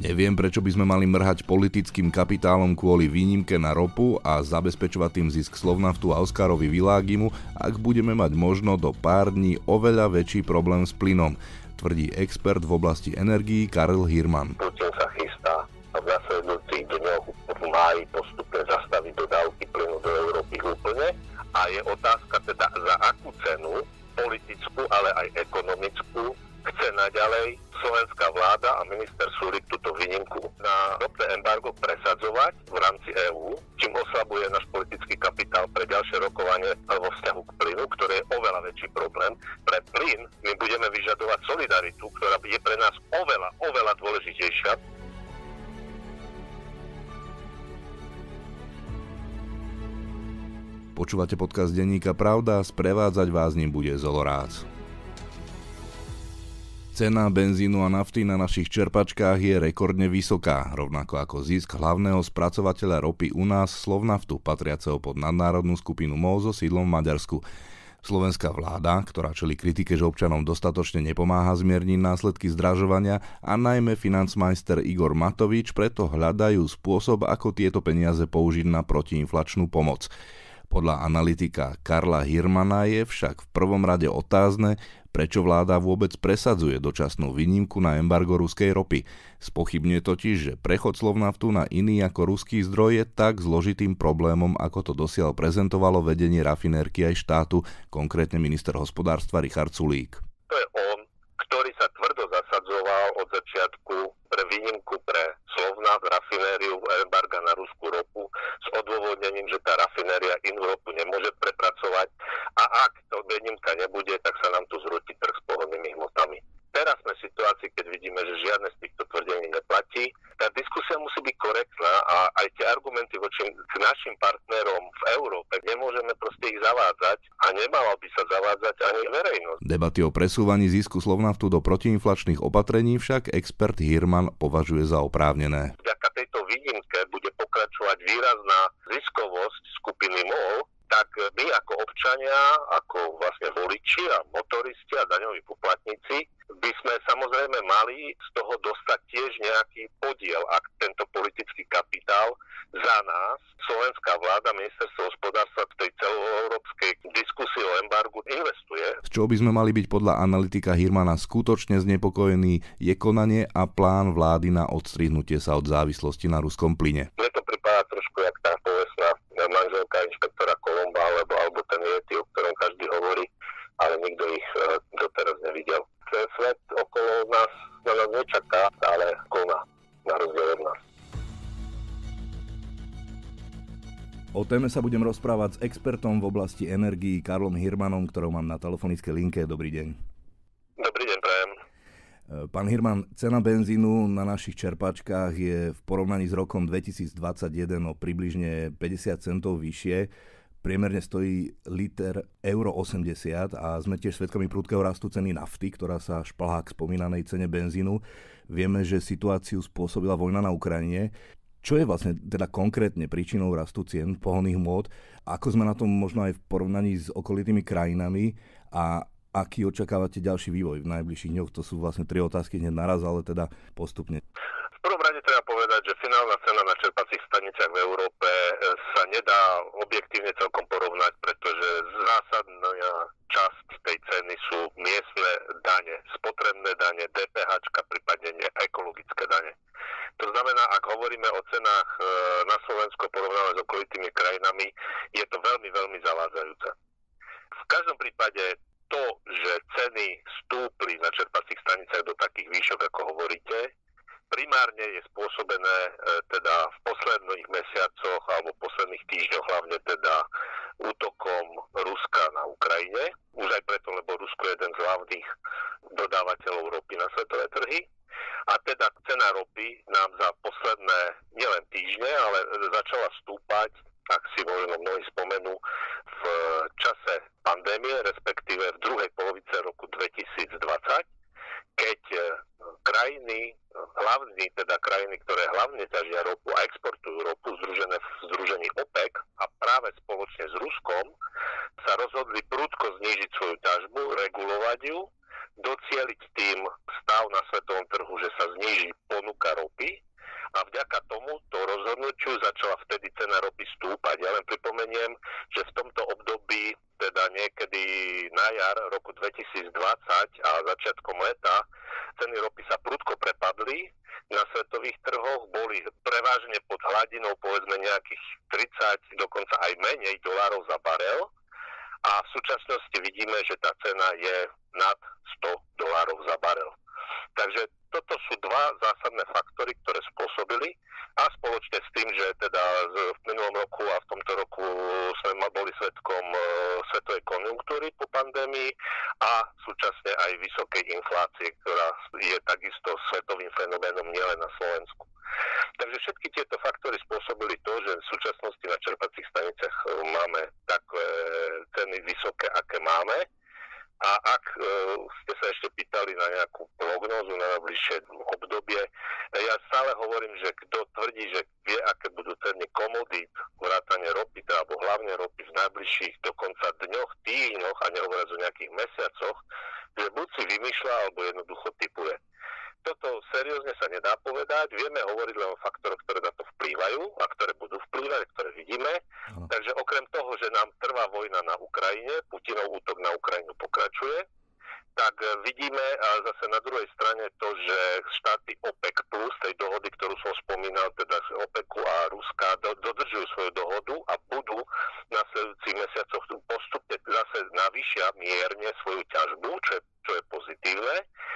Neviem, prečo by sme mali mrhať politickým kapitálom kvôli výnimke na ropu a zabezpečovať tým zisk Slovnaftu a Oskarovi Világimu, ak budeme mať možno do pár dní oveľa väčší problém s plynom, tvrdí expert v oblasti energií Karel Hirman. Putin sa chystá v nasledujúcich dňoch v máji postupne zastaviť dodávky plynu do Európy úplne a je otázka teda za akú cenu, politickú, ale aj ekonomickú, chce naďalej slovenská vláda a minister Sulík túto výnimku na ropné embargo presadzovať v rámci EÚ, čím oslabuje náš politický kapitál pre ďalšie rokovanie vo vzťahu k plynu, ktoré je oveľa väčší problém. Pre plyn my budeme vyžadovať solidaritu, ktorá je pre nás oveľa dôležitejšia. Počúvate podcast denníka Pravda, sprevádzať vás ním bude Zolo Rác. Cena benzínu a nafty na našich čerpačkách je rekordne vysoká, rovnako ako zisk hlavného spracovateľa ropy u nás Slovnaftu, patriaceho pod nadnárodnú skupinu MOL so sídlom v Maďarsku. Slovenská vláda, ktorá čelí kritike, že občanom dostatočne nepomáha zmierniť následky zdražovania, a najmä financmajster Igor Matovič preto hľadajú spôsob, ako tieto peniaze použiť na protiinflačnú pomoc. Podľa analytika Karla Hirmana je však v prvom rade otázne, prečo vláda vôbec presadzuje dočasnú výnimku na embargo ruskej ropy. Spochybňuje totiž, že prechod Slovnaftu na iný ako ruský zdroj je tak zložitým problémom, ako to dosiaľ prezentovalo vedenie rafinérky aj štátu, konkrétne minister hospodárstva Richard Sulík. To je on, ktorý sa tvrdo zasadzoval od začiatku pre výnimku pre Slovnaft, rafinériu embarga na ruskú ropu s odôvodnením, že tá rafinéria inú ropu nemôže prepracovať a ak to výnimka nebude, tak sa nám tu zrúti trh s pohonnými hmotami. Teraz sme v situácii, keď vidíme, že žiadne z týchto tvrdení neplatí. Tá diskusia musí byť korektná a aj tie argumenty voči našim partnerom v Európe nemôžeme proste ich zavádzať a nemala by sa zavádzať ani verejnosť. Debaty o presúvaní zisku Slovnaftu do protiinflačných opatrení však expert Hirman považuje za oprávnené. Vďaka tejto výnimke bude pokračovať výrazná ziskovosť skupiny MOL, tak my ako občania, ako vlastne voliči a motoristi a daňoví poplatníci by sme samozrejme mali z toho dostať tiež nejaký podiel, ak tento politický kapitál za nás, slovenská vláda, ministerstvo hospodárstva v tej celoeurópskej diskusii o embargu investuje. Z čoho by sme mali byť podľa analytika Hirmana skutočne znepokojení, je konanie a plán vlády na odstrihnutie sa od závislosti na ruskom plyne. Mne to pripadá trošku jak tá povestná manželka inšpektora Kolomba alebo ten Yeti, o ktorom každý hovorí, ale nikto ich doteraz nevidel. Ten svet okolo nás na nás nečaká, ale koná na rozdiel od nás. O téme sa budem rozprávať s expertom v oblasti energií Karlom Hirmanom, ktorého mám na telefonickej linke. Dobrý deň. Dobrý deň, prajem. Pán Hirman, cena benzínu na našich čerpačkách je v porovnaní s rokom 2021 o približne 50 centov vyššie. Priemerne stojí liter euro 80 a sme tiež svedkami prudkého rastu ceny nafty, ktorá sa šplhá k spomínanej cene benzínu. Vieme, že situáciu spôsobila vojna na Ukrajine. Čo je vlastne teda konkrétne príčinou rastu cien pohonných hmôt? Ako sme na tom možno aj v porovnaní s okolitými krajinami a aký očakávate ďalší vývoj v najbližších dňoch? To sú vlastne 3 otázky hneď naraz, ale teda postupne. V prvom rade treba povedať, že finálna cena na čerpacích staniciach v Európe sa nedá objektívne celkom porovnať, pretože zásadná časť tej ceny sú miestne dane, spotrebné dane, DPH, prípadne ekologické dane. To znamená, ak hovoríme o cenách na Slovensku porovnáme s okolitými krajinami, je to veľmi zavádzajúce. V každom prípade to, že ceny stúpli na čerpacích staniciach do takých výšok, ako hovoríte, primárne je spôsobené teda v posledných mesiacoch alebo posledných týždňoch hlavne teda útokom Ruska na Ukrajine. Už aj preto, lebo Rusko je jeden z hlavných dodávateľov ropy na svetové trhy. A teda cena ropy nám za posledné nielen týždne, ale začala stúpať, ak si možno mnohí spomenú, v čase pandémie, respektíve v druhej polovice roku 2020, keď krajiny, ktoré hlavne ťažia ropu a exportujú ropu, združené v združení OPEC a práve spoločne s Ruskom, sa rozhodli prudko znížiť svoju ťažbu, regulovať ju, docieliť tým stav na svetovom trhu, že sa zníži ponuka ropy ceny ropy sa prudko prepadli na svetových trhoch, boli prevažne pod hladinou povedzme nejakých 30, dokonca aj menej dolárov za barel a v súčasnosti vidíme, že tá cena je nad $100 za barel. Takže toto sú dva zásadné faktory, ktoré spôsobili a spoločne s tým, že teda v minulom roku a v tomto roku sme boli svedkom svetovej konjunktúry po pandémii a súčasne aj vysokej inflácie, ktorá je takisto svetovým fenoménom nielen na Slovensku. Takže všetky tieto faktory spôsobili to, že v súčasnosti na čerpacích staniciach máme také ceny vysoké, aké máme. A ak ste sa ešte pýtali na nejakú prognózu na najbližšie obdobie, ja stále hovorím, že kto tvrdí, že vie, aké budú ceny komodít, vrátane ropy, alebo hlavne ropy v najbližších dokonca dňoch, týždňoch a nehovoriac o nejakých mesiacoch, že buď si vymýšľa, alebo jednoducho tipuje. Toto seriózne sa nedá povedať, vieme hovoriť len o faktoroch, ktoré na to vplývajú a ktoré budú vplývať, ktoré vidíme. Takže okrem toho, že nám trvá vojna na Ukrajine, Putinov útok na Ukrajinu pokračuje, tak vidíme zase na druhej strane to, že štáty OPEC plus tej dohody, ktorú som spomínal, teda OPECu a Ruska, dodržujú svoju dohodu a budú v nasledujúcich mesiacoch postupne zase navýšia mierne svoju ťažbu, čo je pozitívne.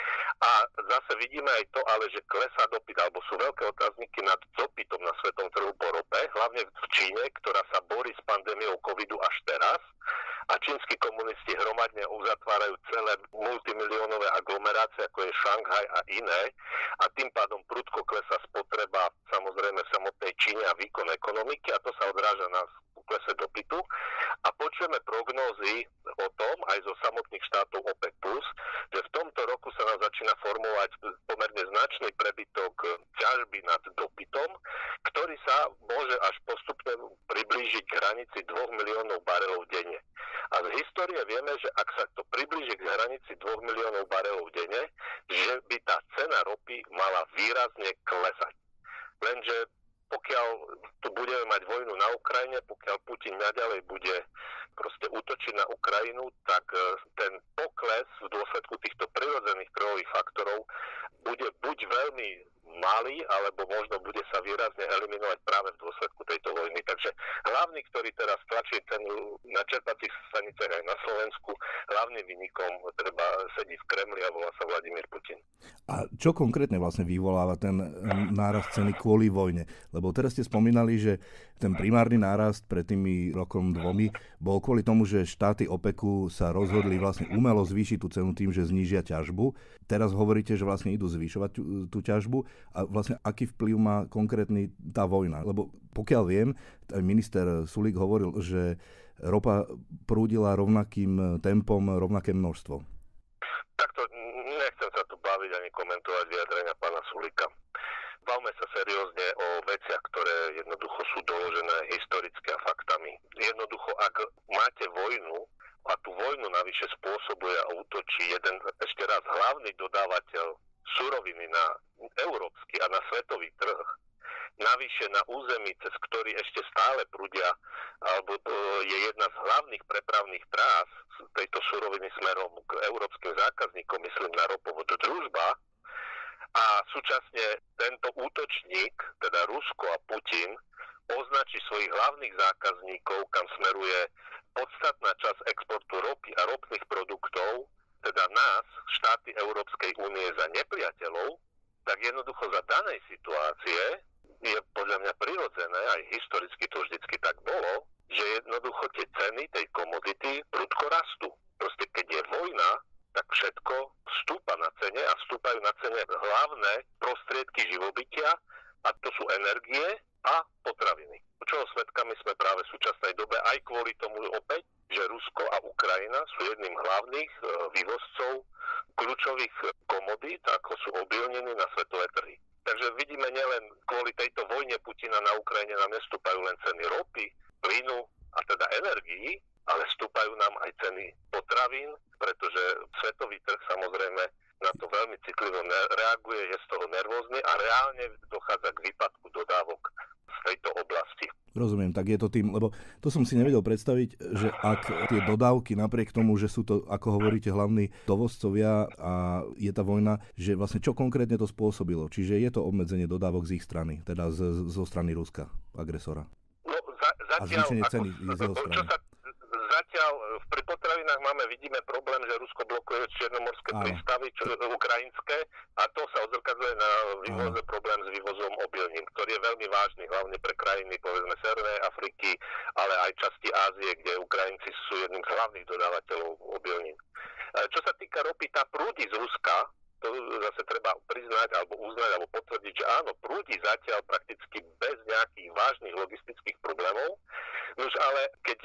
A zase vidíme aj to, ale že klesá dopyt, alebo sú veľké otázniky nad dopytom na svetom trhu po rope, hlavne v Číne, ktorá sa borí s pandémiou covidu až teraz. A čínsky komunisti hromadne uzatvárajú celé multimiliónové aglomerácie, ako je Šanghaj a iné. A tým pádom prudko klesá spotreba samozrejme v samotnej Číne a výkon ekonomiky a to sa odráža na klese dopytu. A počujeme prognózy o tom aj zo samotných štátov OPEC+, že v tomto roku sa nám začína formovať pomerne značný prebytok ťažby nad dopytom, ktorý sa môže až postupne priblížiť k hranici 2 miliónov barelov denne. A z histórie vieme, že ak sa to priblíži k hranici 2 miliónov barelov denne, že by tá cena ropy mala výrazne klesať. Lenže pokiaľ tu budeme mať vojnu na Ukrajine, pokiaľ Putin naďalej bude proste útočiť na Ukrajinu, tak ten pokles v dôsledku týchto prirodzených trhových faktorov bude buď veľmi malý, alebo možno bude sa výrazne eliminovať práve v dôsledku tejto vojny. Takže hlavný, ktorý teraz tlačí cenu na čerpacích staniciach aj na Slovensku, hlavným vynikom treba sedí v Kremli a volá sa Vladimír Putin. A čo konkrétne vlastne vyvoláva ten nárast ceny kvôli vojne? Lebo teraz ste spomínali, že ten primárny nárast pred tými rokom dvomi bol kvôli tomu, že štáty OPECu sa rozhodli vlastne umelo zvýšiť tú cenu tým, že znížia ťažbu. Teraz hovoríte, že vlastne idú zvyšovať tú ťažbu a vlastne aký vplyv má konkrétny tá vojna? Lebo pokiaľ viem, aj minister Sulík hovoril, že ropa prúdila rovnakým tempom, rovnaké množstvo. Takto nechcem sa tu baviť ani komentovať vyjadrenia pána Sulíka. Bavme sa seriózne o veciach, ktoré jednoducho sú doložené historicky a faktami. Jednoducho, ak máte vojnu a tú vojnu navyše spôsobuje a útočí jeden, ešte raz, hlavný dodávateľ suroviny na európsky a na svetový trh, navyše na území, cez ktorý ešte stále prúdia, alebo je jedna z hlavných prepravných trás tejto suroviny smerom k európskym zákazníkom, myslím na ropovod Družba, a súčasne tento útočník, teda Rusko a Putin, označí svojich hlavných zákazníkov, kam smeruje podstatná časť exportu ropy a ropných produktov, teda nás, štáty Európskej únie, za nepriateľov, tak jednoducho za danej situácie je podľa mňa prirodzené, aj historicky to vždycky tak bolo, že jednoducho tie ceny tej komodity prudko rastú. Proste keď je vojna, tak všetko vstúpa na cene a vstúpajú na cene hlavné prostriedky živobytia a to sú energie a potraviny. Čoho svedkami sme práve v súčasnej dobe aj kvôli tomu opäť, že Rusko a Ukrajina sú jedným hlavných vývozcov kľúčových komodít, ako sú obilniny na svetové trhy. Takže vidíme, nielen kvôli tejto vojne Putina na Ukrajine nám nestúpajú len ceny ropy, plynu a teda energií, ale stúpajú nám aj ceny potravín, pretože svetový trh samozrejme na to veľmi citlivo reaguje, je z toho nervózny a reálne dochádza k výpadku dodávok z tejto oblasti. Rozumiem, tak je to tým, lebo to som si nevedel predstaviť, že ak tie dodávky, napriek tomu, že sú to, ako hovoríte, hlavní dovozcovia a je tá vojna, že vlastne čo konkrétne to spôsobilo? Čiže je to obmedzenie dodávok z ich strany, teda zo strany Ruska, agresora. No, A zvýšenie ceny z jeho strany. Zatiaľ pri potravinách vidíme problém, že Rusko blokuje čiernomorské prístavy, ukrajinské, a to sa odzrkadľuje na vývoze, problém s vývozom obilnín, ktorý je veľmi vážny, hlavne pre krajiny, povedzme, Severnej Afriky, ale aj časti Ázie, kde Ukrajinci sú jedným z hlavných dodávateľov obilnín. Čo sa týka ropy, tá prúdi z Ruska, to zase treba priznať, alebo uznať, alebo potvrdiť, že áno, prúdi zatiaľ prakticky bez nejakých vážnych logistických problémov. Nož ale keď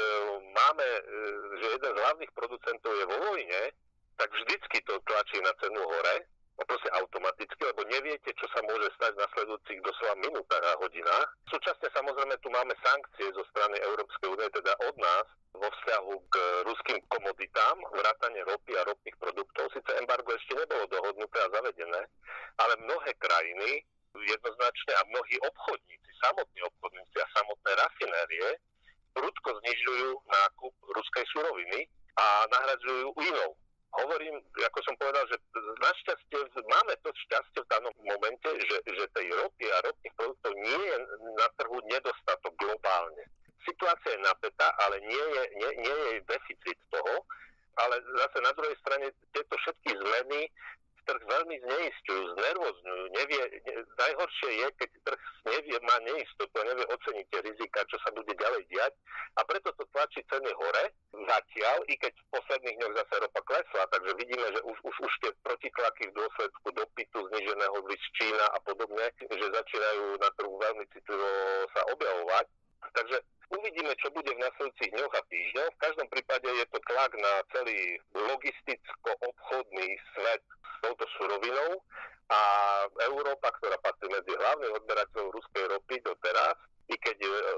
máme, že jeden z hlavných producentov je vo vojne, tak vždycky to tlačí na cenu hore, a proste automaticky, lebo neviete, čo sa môže stať v nasledujúcich doslova minútach a hodinách. Súčasne samozrejme tu máme sankcie zo strany Európskej únie, teda od nás, vo vzťahu k ruským komoditám, vrátane ropy a ropných produktov. Sice embargo ešte nebolo dohodnuté a zavedené, ale mnohé krajiny jednoznačne a mnohí obchodníci, samotní obchodníci a samotné rafinérie prudko znižujú nákup ruskej suroviny a nahradzujú inou. Hovorím, ako som povedal, že našťastie máme to šťastie v danom momente, že tej ropy a ropných produktov nie je na trhu nedostatok globálne. Situácia je napätá, ale nie je deficit toho, ale zase na druhej strane tieto všetky zmeny trh veľmi zneistujú, znervozňujú. Najhoršie je, keď trh má neistotu a nevie oceniť tie rizika, čo sa bude ďalej diať, a preto to tlačí ceny hore zatiaľ, i keď v posledných dňoch zase ropa klesla, takže vidíme, že už tie protitlaky v dôsledku dopytu zníženého z Čína a podobne, že začínajú na trhu veľmi citlivo sa objavovať. Takže uvidíme, čo bude v nasledujúcich dňoch a týždňoch. V každom prípade je to tlak na celý logisticko-obchodný svet s touto surovinou a Európa, ktorá patrí medzi hlavných odberateľov ruskej ropy doteraz, i keď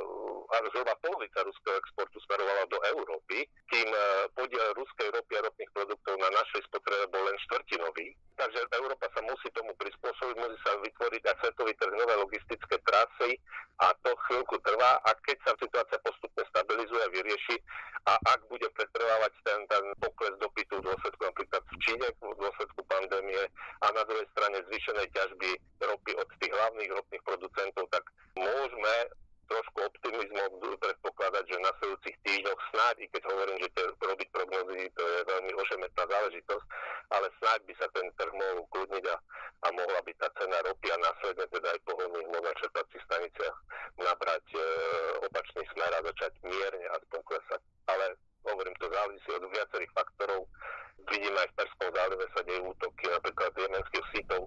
zhruba polovica ruského exportu smerovala do Európy, tým podiel ruskej ropy a ropných produktov na našej spotrebe bol len štvrtinový. Takže Európa sa musí tomu prispôsobiť, musí sa vytvoriť aj svetový trh, nové logistické trasy, a to chvíľku trvá, a keď sa situácia postupne stabilizuje a vyrieši a ak bude pretrvávať ten pokles dopytu v dôsledku napríklad v Číne, v dôsledku pandémie, a na druhej strane zvýšenej ťažby ropy od tých hlavných ropných producentov, tak môžeme trošku optimizmom predpokladať, že v nasledujúcich týždňoch snáď, i keď hovorím, že robiť prognozy, to je veľmi ošemetná záležitosť, ale snáď by sa ten trh mohol ukludniť a mohla by tá cena ropy a následne teda aj pohonných hmôt na čerpacích staniciach nabrať opačný smer a začať mierne aspoň klesať. Ale hovorím, to závisí od viacerých faktorov. Vidíme aj v Perskom zálive sa dejú útoky napríklad jemenských sítov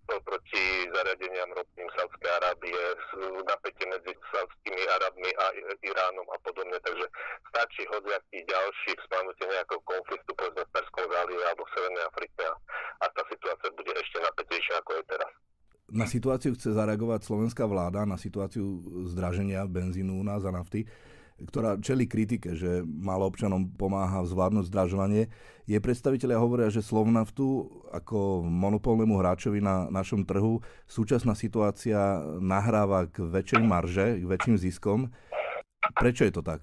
proti zariadeniam ropným Saudskej Arábie, napätie medzi saudskými Arabmi a Iránom a podobne. Takže stačí hociaký ďalší vzplánutie nejakého konfliktu, povedzme v Perskom zálive alebo v Severnej Afrike, a tá situácia bude ešte napätejšia, ako je teraz. Na situáciu chce zareagovať slovenská vláda, na situáciu zdraženia benzínu u nás a nafty, ktorá čelí kritike, že málo občanom pomáha zvládnuť zdražovanie. Jej predstavitelia hovoria, že Slovnaftu ako monopolnému hráčovi na našom trhu súčasná situácia nahráva k väčšej marže, k väčším ziskom. Prečo je to tak?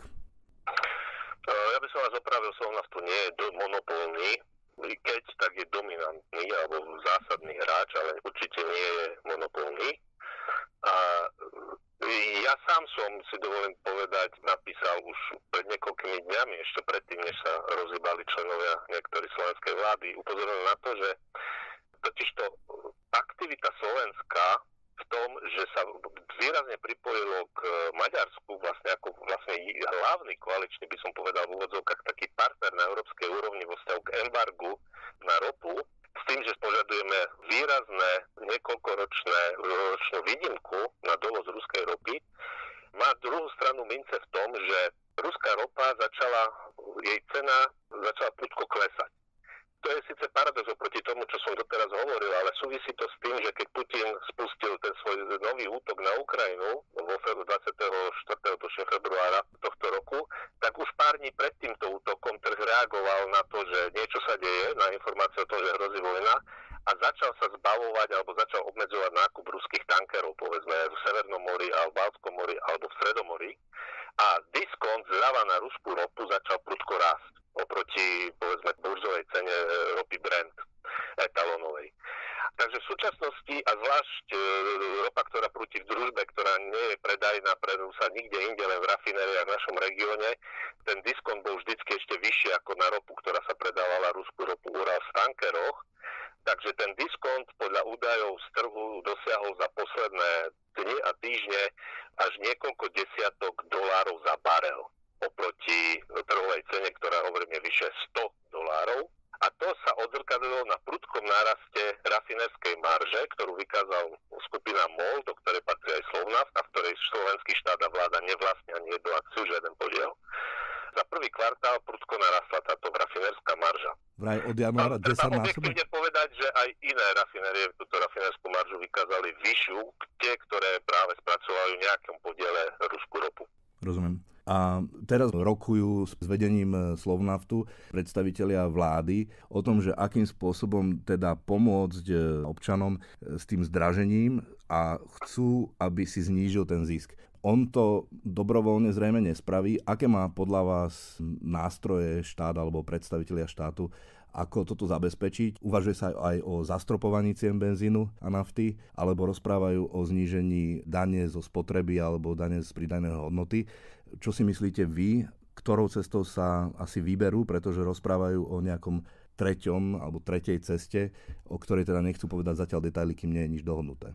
Ja by som vás opravil, Slovnaftu nie je monopolný. Keď, tak je dominantný alebo zásadný hráč, ale určite nie je monopolný. A ja sám som, si dovolím povedať, napísal už pred niekoľkými dňami, ešte predtým, než sa rozhýbali členovia niektorí slovenskej vlády, upozornil na to, že totižto aktivita Slovenska v tom, že sa výrazne pripojilo k Maďarsku ako hlavný koaličný, by som povedal v úvodzovkách, taký partner na európskej úrovni vo vzťahu k embargu na ropu, s tým, že požadujeme výrazné niekoľkoročnú výnimku na dovoz ruskej ropy, má druhú stranu mince v tom, že ruská ropa jej cena začala prudko klesať. To je síce paradox oproti tomu, čo som doteraz hovoril, ale súvisí to s tým, že keď Putin spustil ten svoj nový útok na Ukrajinu vo 24. februára tohto roku, tak už pár dní pred týmto útokom trh reagoval na to, že niečo sa deje, na informáciu o tom, že hrozí vojna, a začal sa zbavovať alebo alebo začal obmedzovať nákup ruských tankerov, povedzme v Severnom mori, alebo v Baltskom mori, alebo v Stredomori. A diskont zľava na ruskú ropu začal prudko rásť oproti, povedzme, burzovej cene ropy Brent etalónovej. Takže v súčasnosti, a zvlášť ropa, ktorá prúti v družbe, ktorá nie je predajná pre Rusa nikde inde, len v rafinériách v našom regióne, ten diskont bol vždycky ešte vyšší ako na ropu, ktorá sa predávala ruskú ropu Ural v tankeroch. Takže ten diskont podľa údajov z trhu dosiahol za posledné dni a týždne až niekoľko desiatok dolárov za barel oproti trhovej cene, ktorá hovorím je vyše $100. A to sa odzrkadlilo na prudkom náraste rafinerskej marže, ktorú vykázal skupina MOL, do ktorej patrí aj Slovnaft, a v ktorej slovenský štát a vláda nevlastnia ani jednu akciu, žiaden podiel. Za prvý kvartál prudko narastla táto rafinerská marža. Vraj od januára 10 násobne. Treba objektívne povedať, že aj iné rafinérie túto rafinerskú maržu vykázali vyššiu, tie, ktoré práve spracovajú nejakom podiele ruskú ropu. Rozumiem. A teraz rokujú s vedením Slovnaftu predstavitelia vlády o tom, že akým spôsobom teda pomôcť občanom s tým zdražením a chcú, aby si znížil ten zisk. On to dobrovoľne zrejme nespraví. Aké má podľa vás nástroje štát alebo predstavitelia štátu, ako toto zabezpečiť? Uvažuje sa aj o zastropovaní cien benzínu a nafty, alebo rozprávajú o znížení dane zo spotreby alebo dane z pridanej hodnoty. Čo si myslíte vy, ktorou cestou sa asi vyberú, pretože rozprávajú o nejakom treťom alebo tretej ceste, o ktorej teda nechcú povedať zatiaľ detaily, kým nie je nič dohodnuté?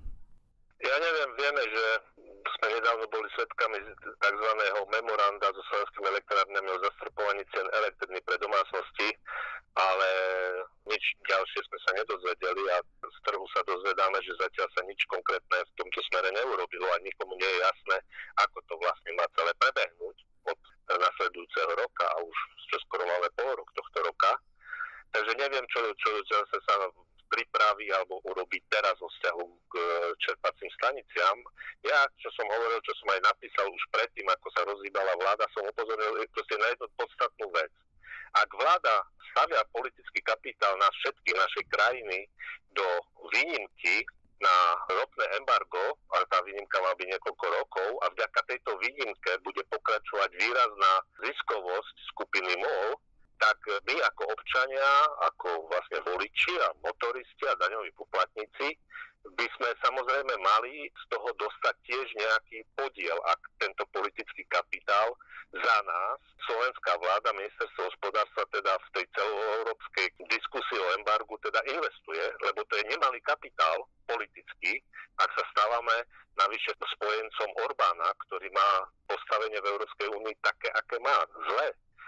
Ja neviem, vieme, že sme nedávno boli svedkami tzv. Memoranda so slovenskými elektrárňami o zastropovaní cien elektriny pre domácnosti, ale nič ďalšie sme sa nedozvedeli a z trhu sa dozvedáme, že zatiaľ sa nič konkrétne v tomto smere neurobilo a nikomu nie je jasné, ako to vlastne má celé prebehnúť od nasledujúceho roka a už skoro máme pol rok tohto roka. Takže neviem, čo zase sa pripraví alebo urobí teraz vo vzťahu k čerpacím staniciam. Ja, čo som hovoril, čo som aj napísal už predtým, ako sa rozhýbala vláda, som upozornil proste na jednu podstatnú vec. Ak vláda stavia politický kapitál na všetky našej krajiny do výnimky na ropné embargo, ale tá výnimka má byť niekoľko rokov a vďaka tejto výnimke bude pokračovať výrazná ziskovosť skupiny MOL, tak my ako občania, ako vlastne voliči a motoristi a daňoví poplatníci by sme samozrejme mali z toho dostať tiež nejaký podiel, ak tento politický kapitál za nás, slovenská vláda, ministerstvo hospodárstva teda v tej celoeurópskej diskusii o embargu teda investuje, lebo to je nemalý kapitál politický, ak sa stávame navyše spojencom Orbána, ktorý má postavenie v Európskej únii také, aké má, zlé.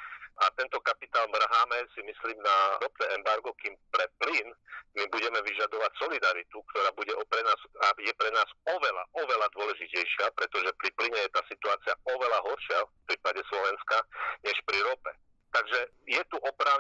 A tento kapitál mrháme, si myslím, na ropné embargo, kým pre plyn my budeme vyžadovať solidaritu, ktorá bude je pre nás oveľa dôležitejšia, pretože pri plyne je tá situácia oveľa horšia v prípade Slovenska, než pri rope. Takže je tu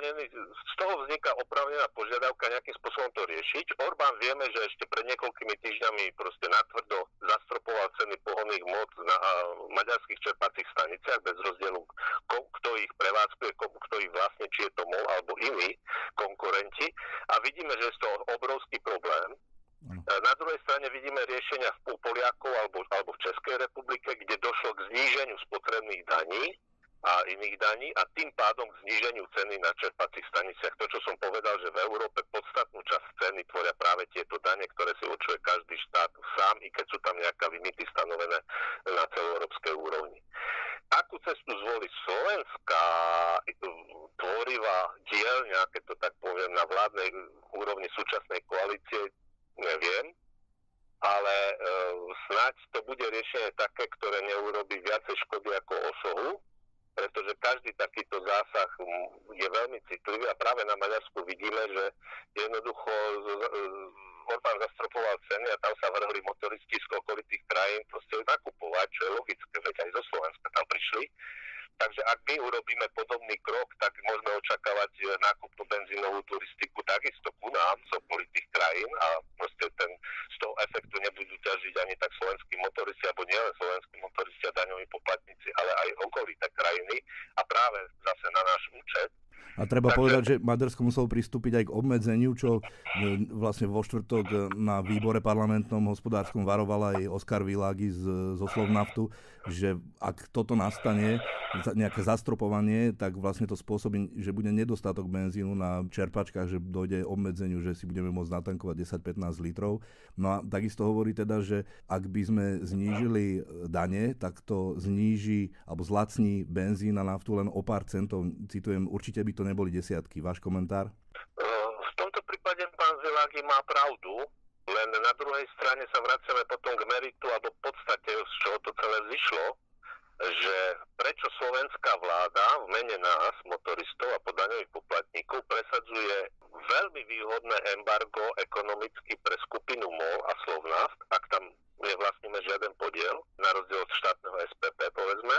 z toho vzniká oprávnená požiadavka nejakým spôsobom to riešiť. Orbán vieme, že ešte pred niekoľkými týždňami proste natvrdo zastropoval ceny pohonných hmot na maďarských čerpacích staniciach bez rozdielu, kto ich prevádzkuje, kto ich vlastne, či je to MOL alebo iní konkurenti. A vidíme, že je to obrovský problém. Na druhej strane vidíme riešenia u Poliakov alebo v Českej republike, kde došlo k zníženiu spotrebných daní a iných daní a tým pádom k zníženiu ceny na čerpacích staniciach. To, čo som povedal, že v Európe podstatnú časť ceny tvoria práve tieto dane, ktoré si určuje každý štát sám, i keď sú tam nejaké limity stanovené na celoeurópskej úrovni. Akú cestu zvolí slovenská tvorivá dielňa, keď to tak poviem, na vládnej úrovni súčasnej koalície, neviem, ale snáď to bude riešenie také, ktoré neurobí viacej škody ako osohu, pretože každý takýto zásah je veľmi citlivý a práve na Maďarsku vidíme, že jednoducho Orbán zastropoval ceny a tam sa vrhli motoristi z okolitých krajín proste nakupovať, čo je logické, veď aj zo Slovenska tam prišli. Takže ak my urobíme podobný krok, tak môžeme očakávať nákupnú benzínovú turistiku takisto ku nám z okolitých krajín a proste z toho efektu nebudú ťažiť ani tak slovenskí motoristi, alebo nielen slovenskí motoristi a daňoví poplatníci, ale aj okolité krajiny a práve zase na náš účet. A A treba povedať, že Maďarsko muselo pristúpiť aj k obmedzeniu, čo vlastne vo štvrtok na výbore parlamentnom hospodárskom varoval aj Oskar Világi zo Slovnaftu, že ak toto nastane, nejaké zastropovanie, tak vlastne to spôsobí, že bude nedostatok benzínu na čerpačkách, že dojde obmedzeniu, že si budeme môcť natankovať 10-15 litrov. No a takisto hovorí teda, že ak by sme znížili dane, tak to zníži alebo zlacní benzín a naftu len o pár centov. Citujem, určite by to neboli desiatky. Váš komentár? V tomto prípade pán Világi má pravdu, len na druhej strane sa vraciame potom k meritu alebo podstate, z čoho to celé zišlo, že prečo slovenská vláda v mene nás, motoristov a podaňových poplatníkov, presadzuje veľmi výhodné embargo ekonomicky pre skupinu MOL a Slovnaft, ak tam nevlastníme žiaden podiel, na rozdiel od štátneho SPP, povedzme,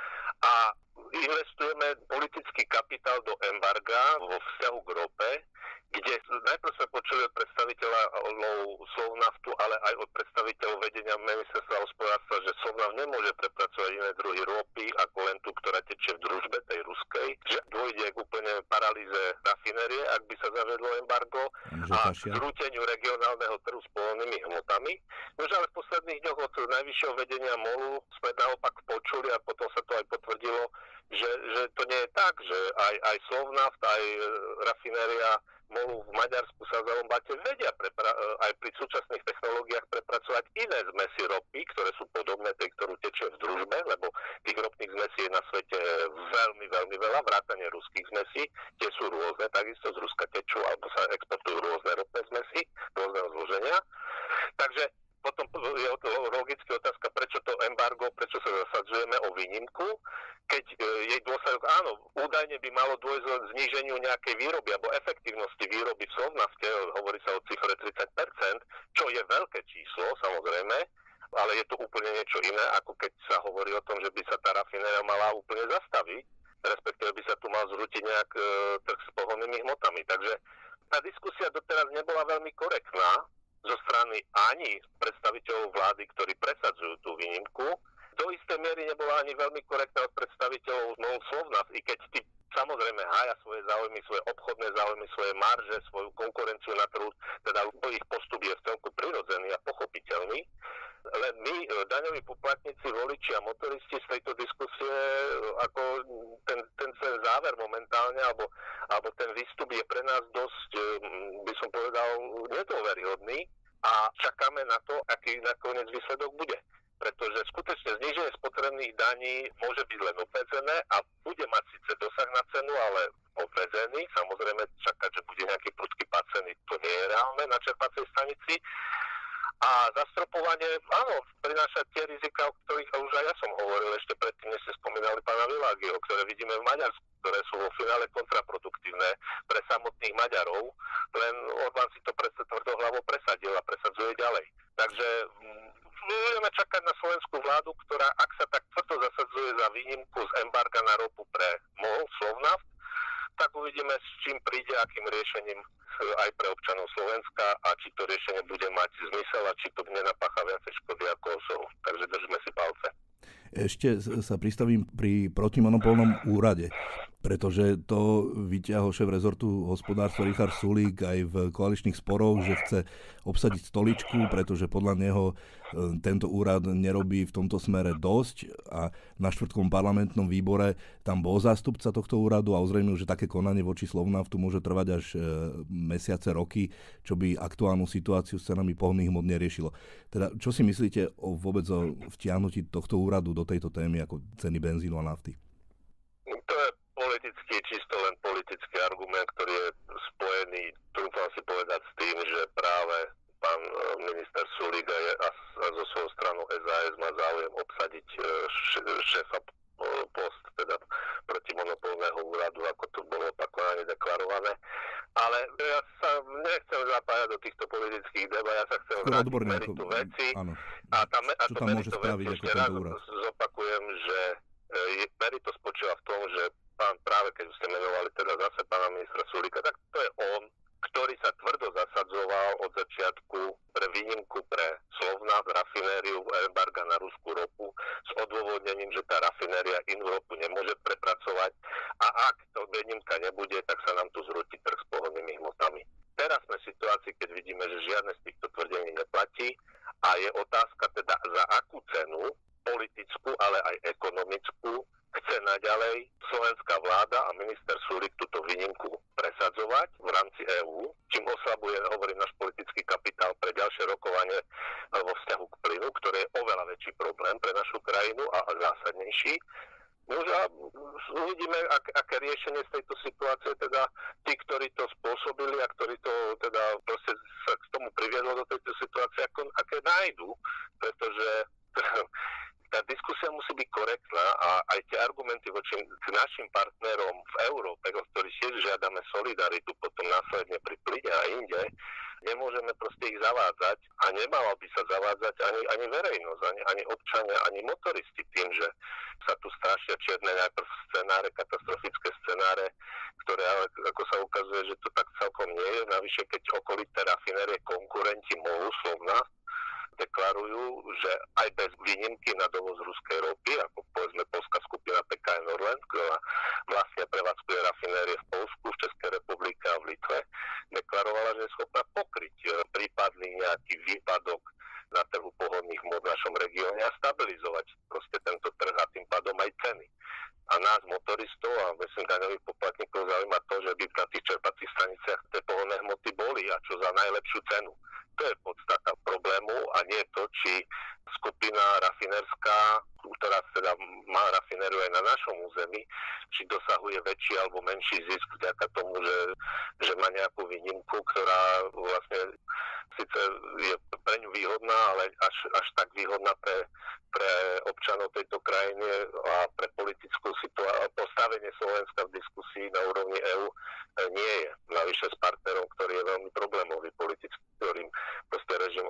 a investujeme politický kapitál do embarga vo vzťahu k rope, kde najprv sme počuli od predstaviteľov Slovnaftu, ale aj od predstaviteľov vedenia ministerstva hospodárstva, že Slovnaft nemôže prepracovať iné druhy ropy ako len tú, ktorá tečie v družbe, tej ruskej, že dôjde k úplne paralýze rafinérie, ak by sa zavedlo embargo a zrúteniu regionálneho trhu s pohonnými hmotami. Nože ale v posledných dňoch od najvyššieho vedenia MOLu sme naopak počuli a potom sa to aj potvrdilo, že to nie je tak, že aj Slovnaft, aj rafinéria MOLu v Maďarsku sa za Lombate vedia aj pri súčasných technológiách prepracovať iné zmesi ropy, ktoré sú podobné tej, ktorú tečie v družbe, lebo tých ropných zmesí je na svete veľmi, veľmi veľa, vrátane ruských zmesí, tie sú rôzne, takisto z Ruska tečú, alebo sa exportujú rôzne ropné zmesy, rôzneho zloženia. Takže potom je logicky otázka, prečo to embargo, prečo sa zasadzujeme o výnimku, keď jej dôsledok, áno, údajne by malo dôjsť k zníženiu nejakej výroby alebo efektívnosti výroby v Slovnafte, hovorí sa o cifre 30%, čo je veľké číslo, samozrejme, ale je to úplne niečo iné, ako keď sa hovorí o tom, že by sa tá rafinéria mala úplne zastaviť, respektíve by sa tu mal zrútiť nejak trh s pohonnými hmotami. Takže tá diskusia doteraz nebola veľmi korektná zo strany ani predstaviteľov vlády, ktorí presadzujú tú výnimku. Do istej miery nebola ani veľmi korektná od predstaviteľov Slovnaft, i keď tí samozrejme hája svoje záujmy, svoje obchodné záujmy, svoje marže, svoju konkurenciu na trhu, teda ich postup je v celku prirodzený a pochopiteľný. Len my, daňoví poplatníci, voliči a motoristi z tejto diskusie, ako ten záver momentálne, alebo ten výstup je pre nás dosť, by som povedal, nedôveryhodný a čakáme na to, aký nakoniec výsledok bude. Pretože skutočne zníženie spotrebných daní môže byť len obmedzené a bude mať síce dosah na cenu, ale obmedzený. Samozrejme čakať, že bude nejaký prudký pád ceny, to nie je reálne na čerpacej stanici. A zastropovanie, áno, prináša tie rizika, o ktorých už aj ja som hovoril ešte predtým, než ste spomínali pána Világiho, ktoré vidíme v Maďarsku, ktoré sú vo finále kontraproduktívne pre samotných Maďarov, len Orbán si to tvrdohlavo presadil a presadzuje ďalej. Takže budeme čakať na slovenskú vládu, ktorá, ak sa tak tvrdo zasadzuje za výnimku z embarga na ropu pre MOL, Slovnaft, tak uvidíme, s čím príde, akým riešením aj pre občanov Slovenska a či to riešenie bude mať zmysel a či to nenapácha viacej škody ako osohu. Takže držíme si palce. Ešte sa pristavím pri protimonopolnom úrade, pretože to vyťahol šéf rezortu hospodárstva Richard Sulík aj v koaličných sporoch, že chce obsadiť stoličku, pretože podľa neho tento úrad nerobí v tomto smere dosť a na štvrtkom parlamentnom výbore tam bol zástupca tohto úradu a ozrejmil, že také konanie voči Slovnaftu môže trvať až mesiace, roky, čo by aktuálnu situáciu s cenami pohonných hmot neriešilo. Teda, čo si myslíte vôbec o vtiahnutí tohto úradu do tejto témy ako ceny benzínu a nafty? To je čisto len politický argument, ktorý je spojený, trúfam si povedať, s tým, že práve pán minister Sulík a zo svojou stranou SAS má záujem obsadiť šéfa post, teda protimonopolného úradu, ako to bolo opakované deklarované. Ale ja sa nechcem zapájať do týchto politických debat, ja sa chcem vrátiť k meritu veci. A to meritu veci ešte raz zopakujem, že merito spočíva v tom, že práve keď ste menovali teda zase pána ministra Sulíka, tak to je on, ktorý sa tvrdo zasadzoval od začiatku pre výnimku pre Slovnaft, rafinériu embarga na ruskú ropu s odôvodnením, že tá rafinéria inú ropu nemôže prepracovať a ak to výnimka nebude, tak sa nám tu zrúti trh s pohonnými hmotami. Teraz sme v situácii, keď vidíme, že žiadne z týchto tvrdení neplatí a je otázka teda za akú cenu, politickú, ale aj ekonomickú, chce naďalej slovenská vláda a minister Sulík túto výnimku presadzovať v rámci EÚ, čím oslabuje, hovorím, náš politický kapitál pre ďalšie rokovanie vo vzťahu k plynu, ktoré je oveľa väčší problém pre našu krajinu a zásadnejší. Nože uvidíme, aké riešenie z tejto situácie, teda tí, ktorí to spôsobili a ktorí to teda proste sa k tomu priviedlo do tejto situácie, aké nájdu, pretože tá diskusia musí byť korektná a aj tie argumenty voči našim partnerom v Európe, o ktorých tiež žiadame solidaritu potom následne pri plyne a inde, nemôžeme proste ich zavádzať a nemala by sa zavádzať ani verejnosť, ani občania, ani motoristi tým, že sa tu strašia čierne najprv scenáre, katastrofické scenáre, ktoré ale ako sa ukazuje, že to tak celkom nie je. Navyše, keď okolité rafinérie konkurenti MOL-u Slovnaft deklarujú, že aj bez výnimky na dovoz ruskej ropy, ako povedzme polská skupina PKN Orlen, ktorá vlastne prevádzkuje rafinérie v Polsku, v Českej republike a v Litve, deklarovala, že je schopná pokryť prípadný nejaký výpadok na trhu pohodných hmot v našom regióne a stabilizovať proste tento trh a tým pádom aj ceny. A nás, motoristov a myslím daňových poplatníkov, zaujíma to, že by na tých čerpacích staniciach tie pohodné hmoty boli a čo za najlepšiu cenu. To je podstata problému a nie to, či skupina rafinérska, ktorá teda má rafinériu aj na našom území, či dosahuje väčší alebo menší zisk vďaka tomu, že má nejakú výnimku, ktorá vlastne síce je pre ňu výhodná, ale až tak výhodná pre občanov tejto krajiny a pre politickú postavenie Slovenska v diskusii na úrovni EÚ nie je. Navyše s partnerom, ktorý je veľmi problémový politicky, ktorým proste režim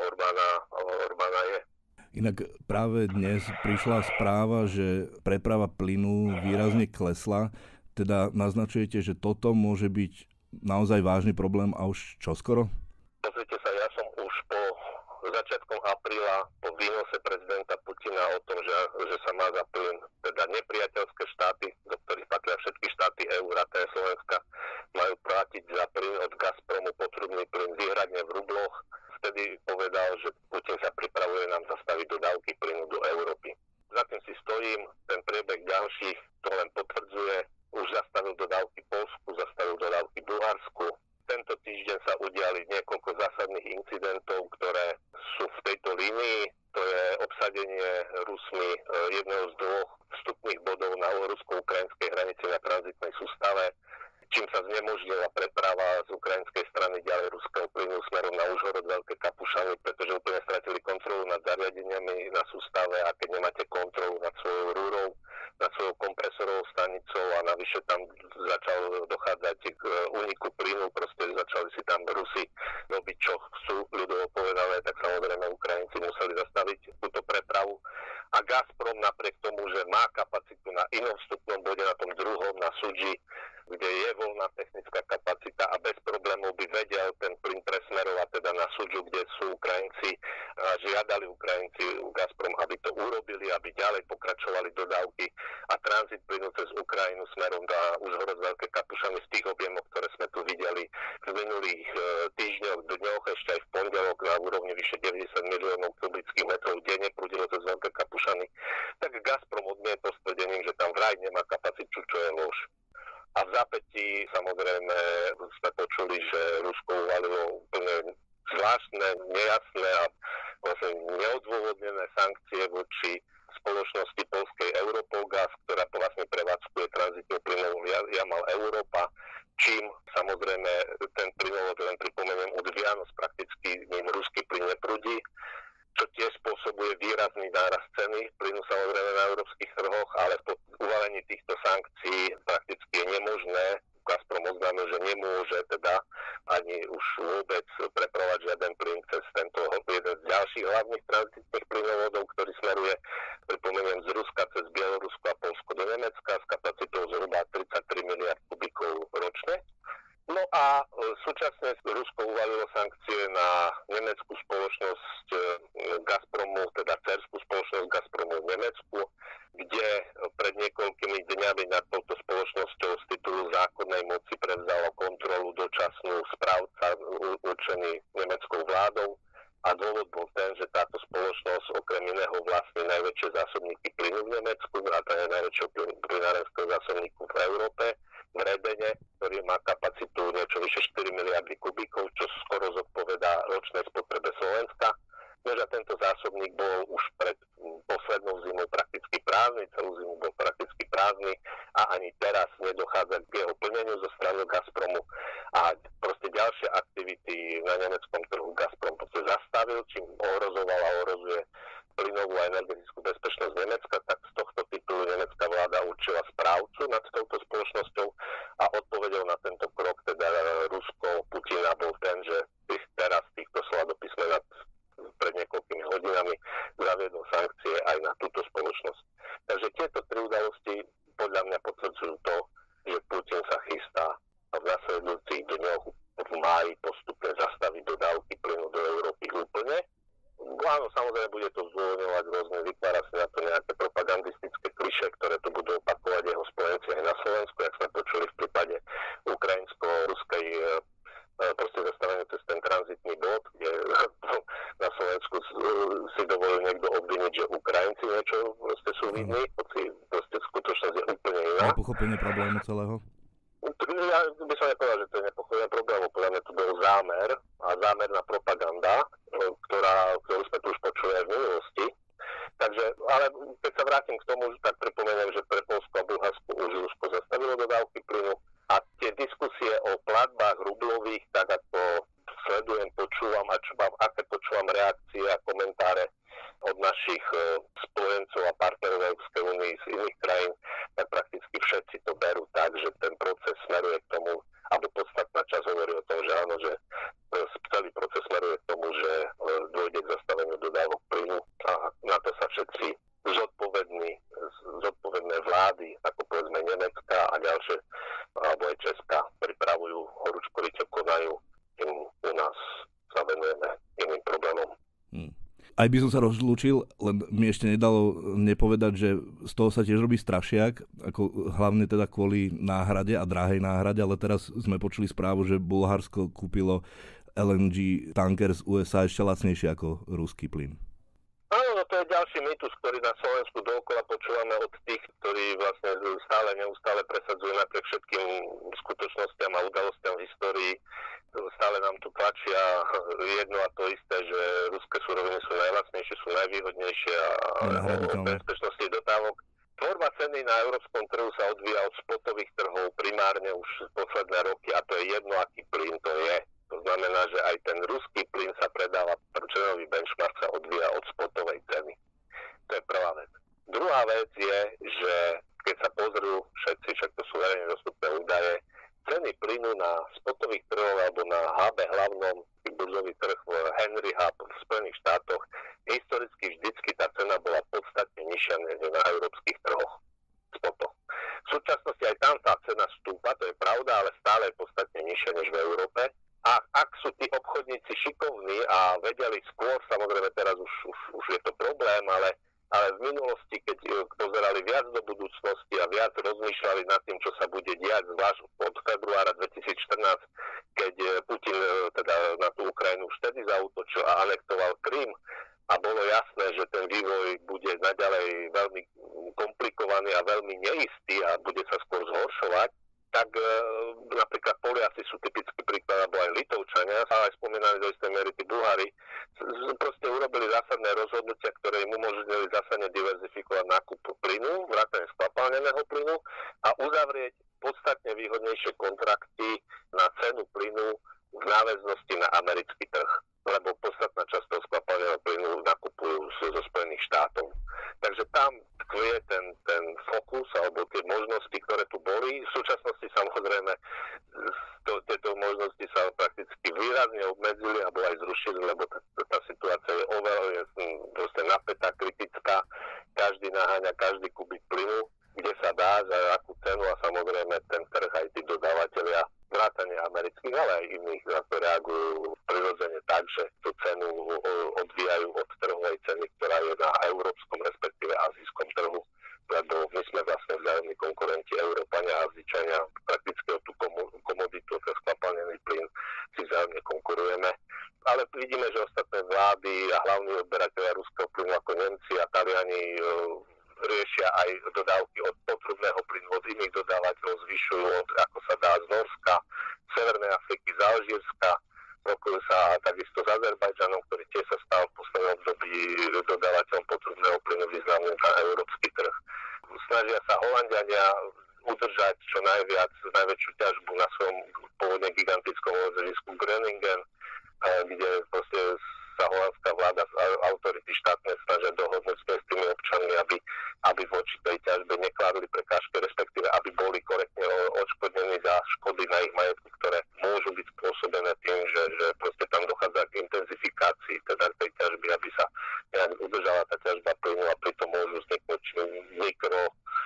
Orbána je. Inak práve dnes prišla správa, že preprava plynu výrazne klesla. Teda naznačujete, že toto môže byť naozaj vážny problém a už čoskoro? Pozrite sa, ja som už po začiatkom apríla po výnose prezidenta Putina o tom, že sa má za plyn, teda nepriateľské štáty, do ktorých patria všetky štáty EÚ, vrátane Slovenska, majú platiť za plyn od Gazpromu potrubný plyn výhradne v rubloch. Vtedy povedal, že Putin sa pripravuje nám zastaviť dodávky plynu do Európy. Za tým si stojím, ten priebeh ďalší to len potvrdzuje. Už zastavil dodávky Poľsku, zastavil dodávky Bulharsku. Tento týždeň sa udiali niekoľko zásadných incidentov, ktoré sú v tejto línii. To je obsadenie Rusmi jedného z dvoch vstupných bodov na rusko-ukrajinskej hranici na tranzitnej sústave, čím sa znemožnila preprava z ukrajinskej strany ďalej ruského plynu smerom na Užhorod, Veľké Kapušany, pretože úplne stratili kontrolu nad zariadeniami na sústave a keď nemáte kontrolu nad svojou rúrou, nad svojou kompresorovou stanicou a navyše tam začal dochádzať k úniku plynu, proste začali si tam Rusi robiť, čo chcú, ľudovo povedané, tak samozrejme Ukrajinci museli zastaviť túto prepravu. A Gazprom napriek tomu, že má kapacitu na inom vstupnom bode, na tom druhom, na Sudži, kde je voľná technická kapacita a bez problémov by vedel ten plyn presmerovať teda na Sudžu, kde sú Ukrajinci a žiadali Ukrajinci Gazprom, aby to urobili, aby ďalej pokračovali dodávky a tranzit plynu cez Ukrajinu smerom na Užhorod, Veľké Kapušany v tých objemoch, ktoré sme tu videli v minulých týždňoch, dňoch, ešte aj v pondelok na úrovni vyše 90 miliónov kubických metrov denne prúdilo cez Veľké Kapušany, tak Gazprom odmietol s tvrdením, že tam vraj nemá kapacitu, čo je lož. A v zápätí samozrejme sme počuli, že Rusko uvalilo úplne zvláštne, nejasné a vlastne neodôvodnené sankcie voči spoločnosti poľskej Europolgas, ktorá vlastne prevádzkuje tranzitnú plynovú Jamal Európa, čím samozrejme ten plynovod, len pripomeniem, od Vianoc prakticky ním ruský plyn neprúdi, čo tiež spôsobuje výrazný nárast ceny plynu samozrejme na európskych trhoch, ale po uvalení týchto sankcií prakticky je nemožné. Gazprom oznámil, že nemôže teda ani už vôbec prepravovať žiaden plyn cez tento jeden z ďalších hlavných tranzitných plynovodov, ktorý smeruje, pripomeniem, z Ruska cez Bielorusko a Poľsko do Nemecka s kapacitou zhruba 33 miliard kubíkov ročne. No a súčasne Rusko uvalilo sankcie na nemeckú spoločnosť Gazpromu, teda dcérskú spoločnosť Gazpromu v Nemecku, kde pred niekoľkými dňami nad touto spoločnosťou z titulu zákonnej moci prevzala kontrolu dočasnú správca určený nemeckou vládou. A dôvod bol ten, že táto spoločnosť okrem iného vlastní najväčšie zásobníky plynu v Nemecku, vrátane najväčšieho plynárenského zásobníku v Európe, v Redene, ktorý má kapacitu niečo vyše 4 miliardy kubíkov, čo skoro zodpovedá ročnej spotrebe Slovenska. Nože tento zásobník bol už pred poslednou zimou prakticky prázdny, celú zimu bol prakticky prázdny a ani teraz nedochádza k jeho plneniu zo strany Gazpromu a proste ďalšie aktivity na nemeckom trhu Gazprom proste zastavil, čím ohrozoval a ohrozuje plynovú a energetickú bezpečnosť Nemecka, tak z tohto titulu nemecká vláda určila správcu nad touto spoločnosťou a odpovedou na tento krok teda Rusko, Putina bol ten, že teraz týchto slov do písmena pred niekoľkými hodinami zaviedol sankcie aj na túto spoločnosť. Takže tieto tri udalosti podľa mňa potvrdzujú to, že Putin sa chystá a v nasledujúcich dňoch v máji postupne zastaviť dodávky plynu do Európy úplne. Áno, samozrejme bude to zdôvodňovať rôzne, vytvára sa na to nejaké propagandistické klišé, ktoré tu budú opakovať jeho spojenci aj na Slovensku, jak sme počuli v prípade ukrajinsko-ruskej proste zastavenie cez ten tranzitný bod, kde na Slovensku si dovolil niekto obviniť, že Ukrajinci niečo proste sú vidní, proste skutočnosť je úplne iná. Nepochopenie problému celého? Ja by som nepovedal, že to je nepochopenie problému, podľa mňa to bol zámer a zámerná propaganda, ktorú sme tu už počuli aj v minulosti. Takže, ale keď sa vrátim k tomu, tak pripomeniem, že pre Poľsko a Bulharsko už Rusko zastavilo dodávky plynu a tie diskusie o platbách rublových, tak ako sledujem, počúvam a aké počúvam reakcie a komentáre od našich spojencov a partnerov Európskej únie z iných krajín, tak prakticky všetci to berú tak, že ten proces smeruje k tomu, alebo podstatná časť hovorí o tom, že áno, že celý proces smeruje k tomu, že dôjde k zastaveniu dodávok plynu a na to sa všetci zodpovedné vlády, ako povedzme Nemecka a ďalšie, alebo aj Česká, pripravujú, horúčkovite konajú, kým u nás sa venujeme iným problémom. Aj by som sa rozlúčil, len mi ešte nedalo nepovedať, že z toho sa tiež robí strašiak, ako hlavne teda kvôli náhrade a drahej náhrade, ale teraz sme počuli správu, že Bulharsko kúpilo LNG tanker z USA ešte lacnejšie ako ruský plyn. Áno, no to je ďalší mýtus, ktorý na Slovensku dookola počúvame od tých, ktorí vlastne neustále presadzujú napriek všetkým skutočnostiam a udalostiam v histórii. Stále nám tu tlačia jedno a to isté, že ruské suroviny sú najlacnejšie, sú najvýhodnejšie a bezpečnosti dodávok. Tvorba ceny na európskom trhu sa odvíja od spotových trhov primárne už posledné roky a to je jedno, aký plyn to je. To znamená, že aj ten ruský plyn sa predáva, cenový benchmark sa odvíja od spotovej ceny. To je prvá vec. Druhá vec je, že keď sa pozrú všetci, však to sú verejne dostupné údaje, ceny plynu na spotových trhoch alebo na hube hlavnom burzový trh v Henry Hub v Spojených štátoch, historicky vždycky tá cena bola podstatne nižšia než na európskych trhoch spotov. V súčasnosti aj tam tá cena stúpa, to je pravda, ale stále je podstatne nižšia než v Európe. A ak sú tí obchodníci šikovní a vedeli skôr, samozrejme teraz už je to problém, ale v minulosti, keď pozerali viac do budúcnosti a viac rozmýšľali nad tým, čo sa bude diať, zvlášť od februára 2014, keď Putin teda na tú Ukrajinu už vtedy zaútočil a anektoval Krym a bolo jasné, že ten vývoj bude naďalej veľmi komplikovaný a veľmi neistý a bude sa skôr zhoršovať, tak napríklad Poliaci sú typický príklad, alebo aj Litovčania, a aj spomínali do istej miery tí Bulhári, proste urobili zásadné rozhodnutia, ktoré im umožnili zásadne diverzifikovať nákup plynu, vrátane skvapalneného plynu a uzavrieť podstatne výhodnejšie kontrakty na cenu plynu v náväznosti na americký trh. Lebo podstatná časť toho skvapalneného plynu nakupujú zo Spojených štátov. Takže tam tkvie ten fokus alebo tie možnosti, ktoré tu boli. V súčasnosti samozrejme tieto možnosti sa prakticky výrazne obmedzili alebo aj zrušili, lebo tá situácia je oveľa proste napätá, kritická. Každý naháňa každý kubík plynu, kde sa dá, za akú cenu a samozrejme ten trh aj tí dodávateľia vrátane od trhovej ceny, ktorá je na európskom, respektíve azijskom trhu, lebo my sme vlastne vzájomní konkurenti, Európania a Azijčania, prakticky o tú komoditu, ten skvapalnený plyn si vzájomne konkurujeme. Ale vidíme, že ostatné vlády a hlavní odberatelia ruského plynu ako Nemci a Taliani riešia aj dodávky od potrubného plynu, od iných dodávateľov, zvyšujú, ako sa dá, z Norska, Severnej Afriky, z Alžírska, rokujú sa takisto s Azerbajdžanom, ktorý tiež sa stal v poslednom období dodávateľom potrubného plynu významným na európsky trh. Snažia sa Holanďania udržať čo najväčšiu ťažbu na svojom pôvodne gigantickom ložisku Groningen, kde proste sa holandská vláda, autority štátne snažia dohodnúť s tými občanmi, aby voči tej ťažbe nekládli prekážky, respektíve aby boli korektne odškodnení za škody na ich majetku, ktoré môžu byť spôsobené tým, že proste tam dochádza k intenzifikácii teda tej ťažby, aby sa nejak udržala tá ťažba plynu a pritom môžu vzniknúť mikro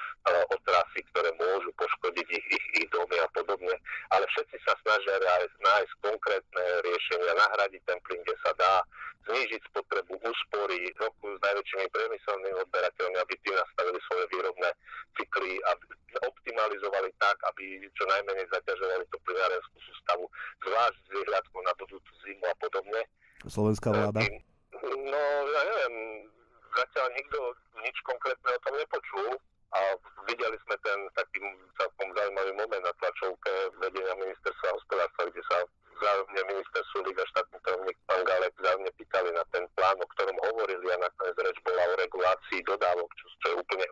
otrasy, ktoré môžu poškodiť ich domy a podobne. Ale všetci sa snažia nájsť konkrétne riešenia, nahradiť ten plyn, kde sa dá, znížiť spotrebu, úspory, rokujú s najväčšími priemyselnými odberateľmi, aby tí nastavili svoje výrobné cykly a optimalizovali tak, aby čo najmenej zaťažovali tú plynárenskú sústavu, zvlášť s výhľadkou na budúcu zimu a podobne. Slovenská vláda? No, ja neviem, zatiaľ nikto nič konkrétne o tom nepočul. A videli sme ten taký celkom zaujímavý moment na tlačovke vedenia ministerstva hospodárstva, kde sa vzájomne minister Sulík a štátny tajomník pán Galek vzájomne pýtali na ten plán, o ktorom hovorili a nakoniec reč bola o regulácii dodávok, čo je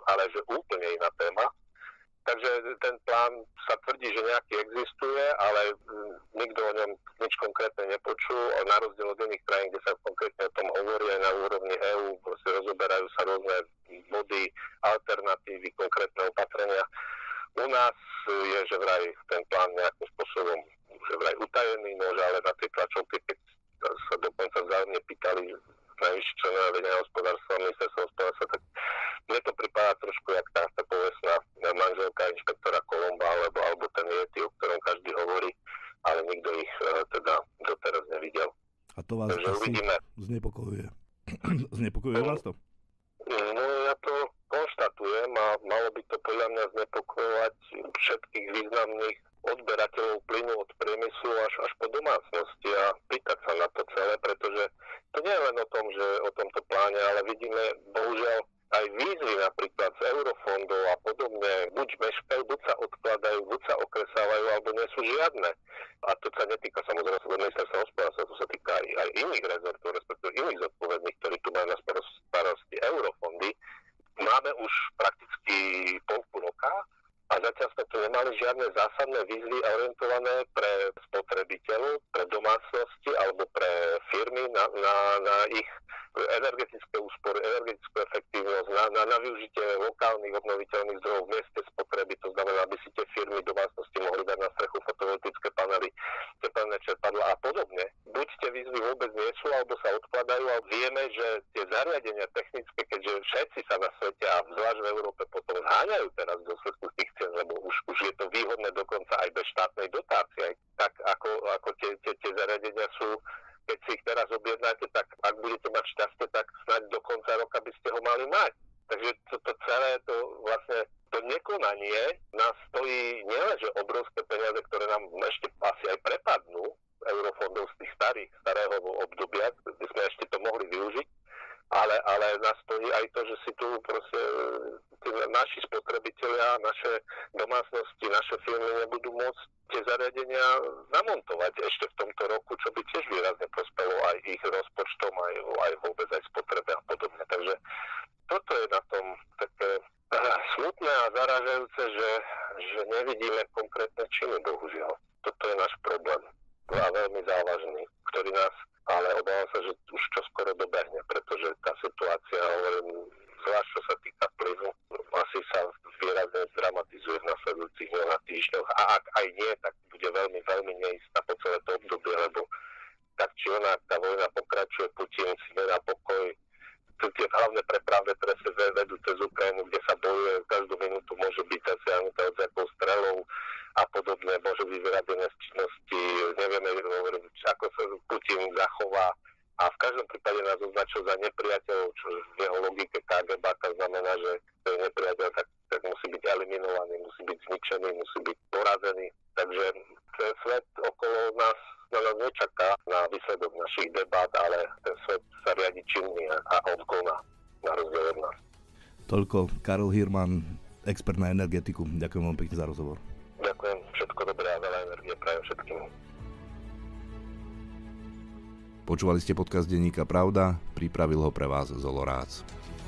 úplne iná téma. Takže ten plán sa tvrdí, že nejaký existuje, ale nikto o ňom nič konkrétne nepočul. Na rozdiel od iných krajín, kde sa konkrétne o tom hovorí aj na úrovni EÚ, proste rozoberajú sa rôzne body, alternatívy, konkrétne opatrenia. U nás je, že vraj ten plán nejakým spôsobom že vraj utajený, ale na tej tlačovke, keď sa dokonca vzájomne pýtali najvyšší členovia vedenia hospodárstva, ministerstva hospodárstva, tak mne to pripadá trošku jak tá povestná manželka inšpektora Kolomba, alebo ten Yeti, o ktorom každý hovorí, ale nikto ich teda doteraz nevidel. A to vás takže asi uvidíme. Znepokojuje. Znepokojuje vás to? No ja to konštatujem a malo by to podľa mňa znepokojovať všetkých významných odberateľov plynu od priemyslu až po domácnosti a pýtať sa na to celé, pretože to nie je len o tom, že o tomto pláne, ale vidíme bohužiaľ aj výzvy napríklad z eurofondov a podobne, buď meškajú, buď sa odkladajú, buď sa okresávajú, alebo nie sú žiadne. A to sa netýka samozrejme ministerstva hospodárstva, to sa týka aj iných rezortov, respektíve iných zodpovedných, ktorí tu majú na starosti eurofondy. Máme už prakticky polku roka a zatiaľ sme tu nemali žiadne zásadné výzvy orientované pre spotrebiteľov, pre domácnosti alebo pre firmy na ich energetické úspory, energetickú efektívnosť, na využitie lokálnych obnoviteľných zdrojov v mieste spotreby. To znamená, aby si tie firmy domácnosti mohli dať na strechu fotovoltické panely, tepelné čerpadlá a podobne. Buď tie výzvy vôbec nie sú, alebo sa odkladajú a vieme, že tie zariadenia technické, keďže všetci sa na svete a zvlášť v Európe potom zháňajú teraz v dôsledku tých cien, lebo už je to výhodné dokonca aj bez štátnej dotácie, tak ako tie zariadenia sú. Keď si ich teraz objednáte, tak ak budete mať šťastie, tak snáď do konca roka by ste ho mali mať. Takže to celé, to vlastne to nekonanie nás stojí nielenže obrovské peniaze, ktoré nám ešte asi aj prepadnú eurofondov z tých starého obdobia, kde sme ešte to mohli využiť, ale nás stojí aj to, že si tu proste naši spotrebitelia, naše domácnosti, naše firmy nebudú môcť tie zariadenia namontovať ešte v tomto roku, čo by tiež výrazne prospelo aj ich rozpočtom, aj vôbec aj spotrebe a podobne. Takže toto je na tom také smutné a zarážajúce, že nevidíme konkrétne činy, bohužiaľ. Toto je náš problém a veľmi závažný, ktorý nás, ale obávam sa, že už čoskoro dobehne, pretože tá situácia, zvlášť čo sa týka plynu, asi sa výrazne zdramatizuje v nasledujúcich dňoch a týždňoch. A ak aj nie, tak bude veľmi, veľmi neistá po celé to obdobie, lebo tak či onak tá vojna pokračuje, Putin si nedá pokoj. Tie hlavné prepravné trasy vedú cez Ukrajinu, kde sa bojuje, každú minútu môže byť zasiahnutá od nejakou strelou a podobne, môže byť vyradené z činnosti, nevieme, ako sa Putin zachová a v každom prípade nás označil za nepriateľov, čo v jeho logike KGB znamená, že to je nepriateľ, tak musí byť eliminovaný, musí byť zničený, musí byť porazený. Takže ten svet okolo nás na nás nečaká na výsledok našich debát, ale ten svet sa riadi činný a on koná na rozdiel od nás. Toľko Karel Hirman, expert na energetiku. Ďakujem vám pekne za rozhovor. Ďakujem, všetko dobré a veľa energie prajem všetkým. Počúvali ste podcast denníka Pravda, pripravil ho pre vás Zolo Rác.